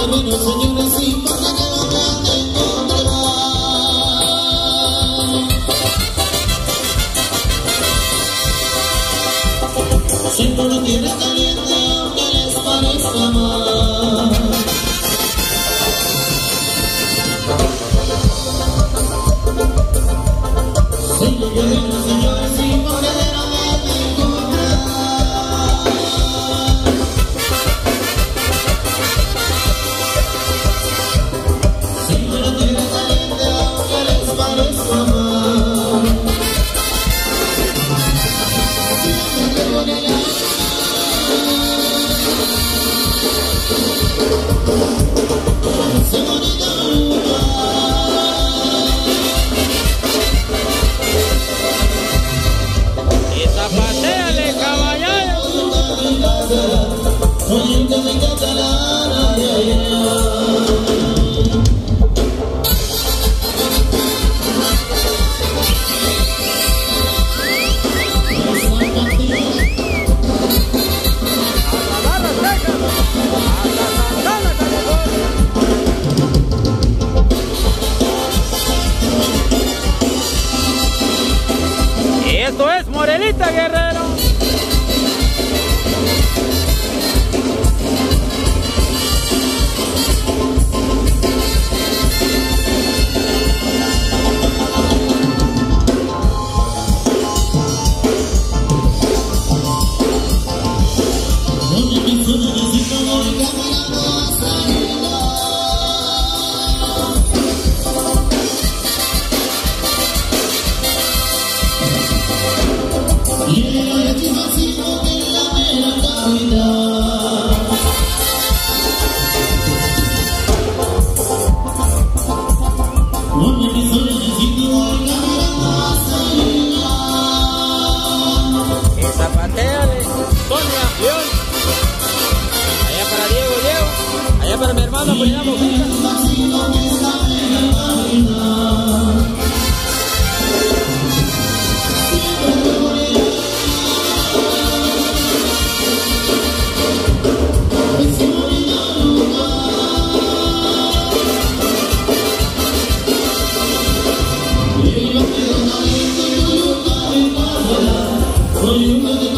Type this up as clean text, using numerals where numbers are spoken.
terreno, señores, sin importa que lo vean de encontrar. Si no lo quiere caliente, aunque les parezca mal. Señores, sin monedero me han de encontrar. Si no lo quiere caliente, aunque les parezca mal. Siempre con el se bonita luna. Y zapateale, caballero. Oye, que me encanta la Esto es Morelita Guerrero. Zapateale, Sonia, León. Allá para Diego, allá para mi hermano, pues ya Mojica. Soy